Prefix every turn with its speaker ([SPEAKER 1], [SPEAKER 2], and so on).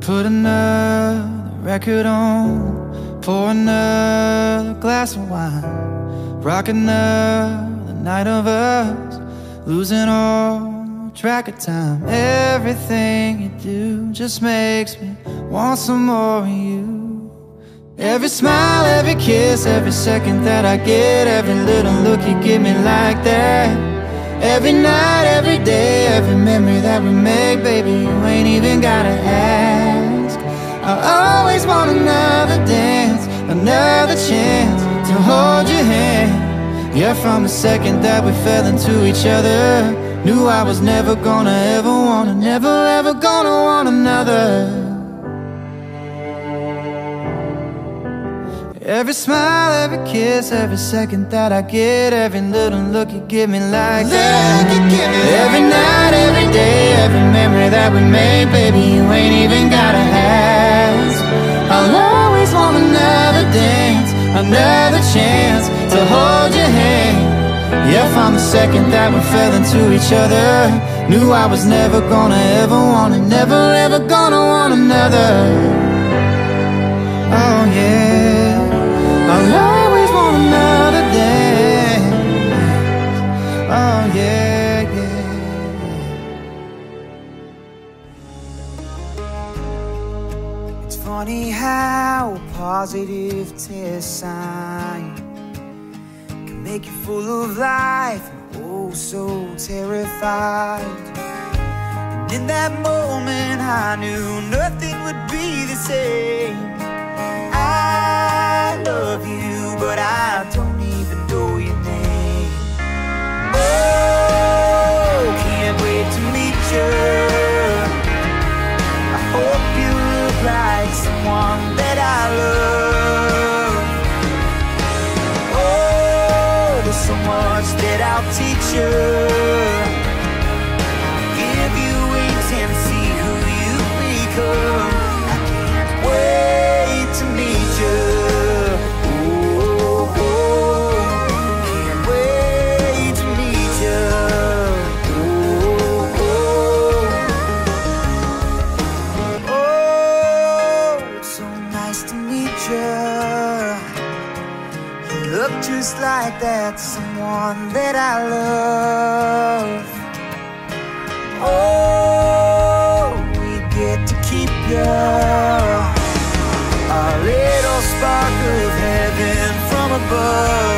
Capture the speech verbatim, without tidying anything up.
[SPEAKER 1] Put another record on, pour another glass of wine, rock another night of us, losing all track of time. Everything you do just makes me want some more of you. Every smile, every kiss, every second that I get, every little look you give me like that. Every night, every day, every memory that we make, baby, you ain't even gotta ask. I always want another dance, another chance to hold your hand. Yeah, from the second that we fell into each other, knew I was never gonna ever wanna, never ever gonna want another. Every smile, every kiss, every second that I get, every little look you give me like that. Every night, every day, every memory that we made, baby, you ain't even gotta ask. I'll always want another dance, another chance to hold your hand. Yeah, from the second that we fell into each other, knew I was never gonna ever want it, never ever gonna want another. Oh yeah, I'll always want another dance. Oh yeah, yeah. It's funny how a positive test sign can make you full of life and oh so terrified. And in that moment I knew nothing would be the same. I love you, but I don't even know your name. Oh, can't wait to meet you. I hope you look like someone that I love. Oh, there's so much that I'll teach you. I'll give you wings and see who you become. I can't wait to meet you. Oh, oh, can't wait to meet you. Oh, oh, oh, it's so nice to meet you. You look just like that someone that I love. Oh, we get to keep you, a little spark of heaven from above.